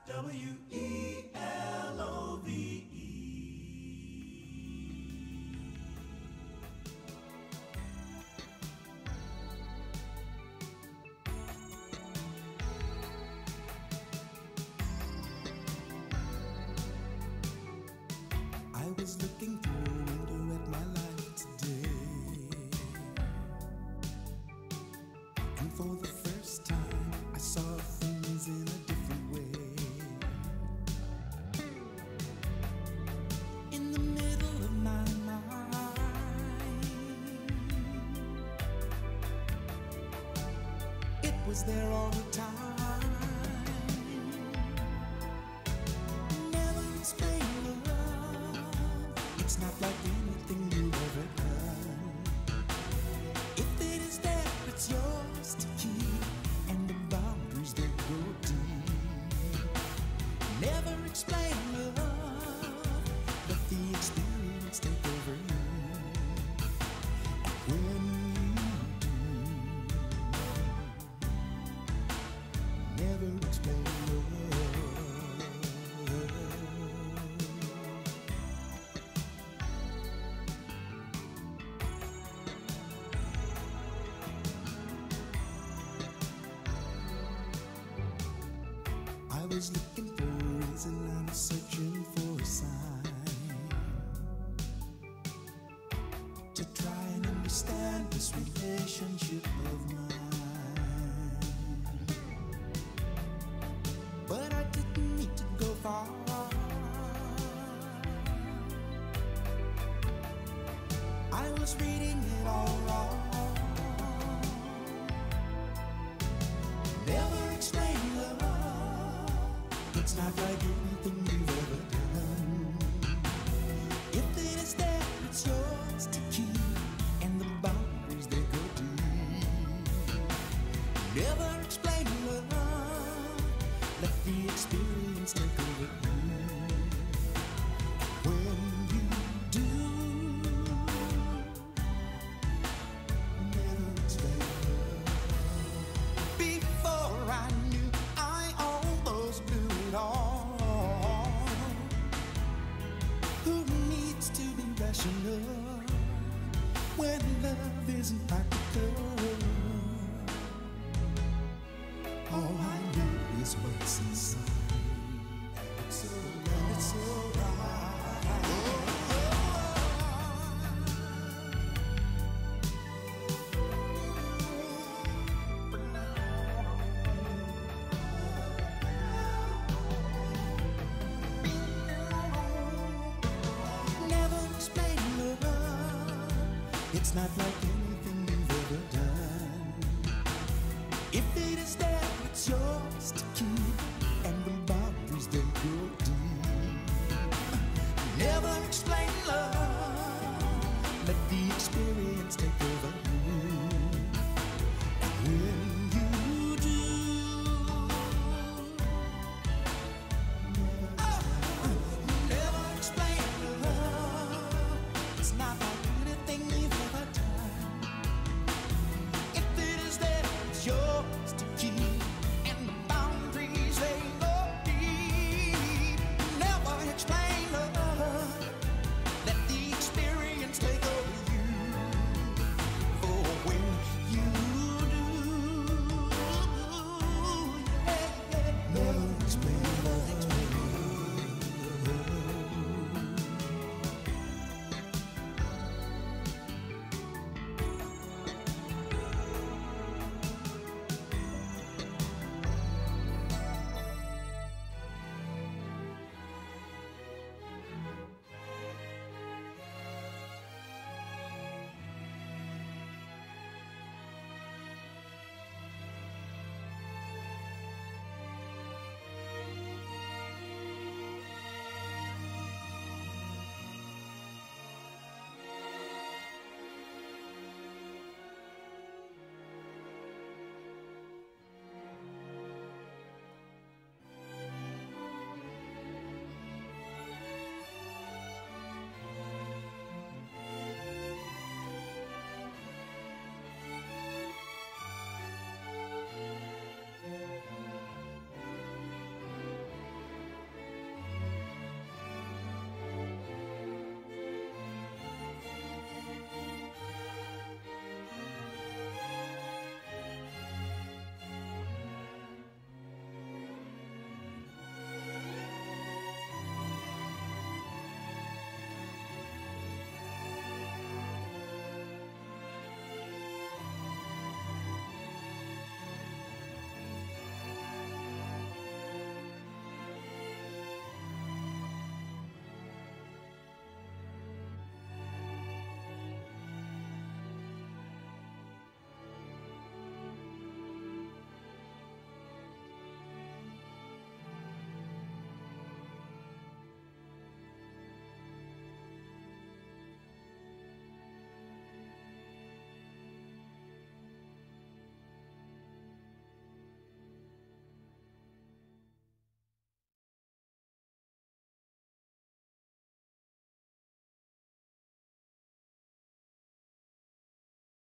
WELOVE. I was looking through a window at my life today, and for the first time I saw things in a different way. In the middle of my mind, it was there all the time. Never explain love, it's not like anything you've ever done. If it is there, it's yours to keep, and the boundaries that go deep. Never explain love, let the experience take over you. When you do, never explain love. I was looking for a reason, I'm searching for a sign to try and understand this relationship of mine. But I didn't need to go far. I was reading it all wrong. Never explain love, it's not like anything you've ever done. If it is there, it's yours to keep, and the boundaries they go deep. Never explain love, let the experience take over you. When you do, never explain love. Before I knew, I almost blew it all. Who needs to be rational when love isn't practical? All I know is what's inside, and it's alright. It's alright. Never explain love, it's not like anything you've ever done. If it is there, it's yours to keep,